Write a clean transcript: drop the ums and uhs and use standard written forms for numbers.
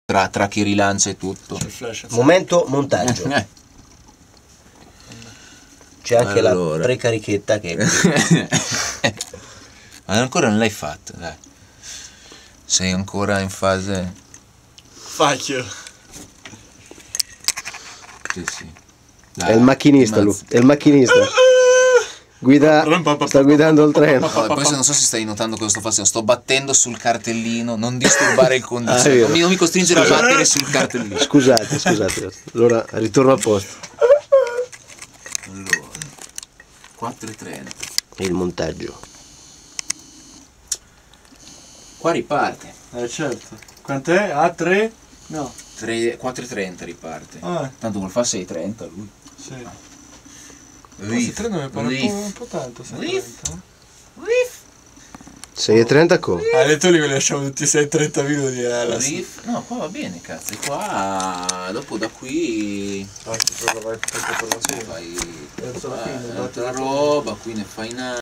tra chi rilancia e tutto. C'è il flash. Momento montaggio. C'è anche la Allora. precarichetta che Ma ancora non l'hai fatto, dai. Sei ancora in fase... Facchio. Sì, sì. È il macchinista, lui. È il macchinista. Guida, sta guidando il treno. No, poi non so se stai notando cosa sto facendo. Sto battendo sul cartellino. Non disturbare il condizionatore. Non mi costringere a battere sul cartellino. Scusate. Allora, ritorno a posto. Allora, 4:30. Il montaggio. Qua riparte. Certo. Quant'è? A3? No. 4:30 riparte. Tanto vuol fare 6:30 lui. Sì. Riff, 3 mi pare riff, un po' tanto. riff, 6:30 come? Le tu li lasciamo tutti 6-30 minuti alla riff. No, qua va bene, cazzo. E qua, dopo da qui... Vai... Altra roba, qui ne fai una...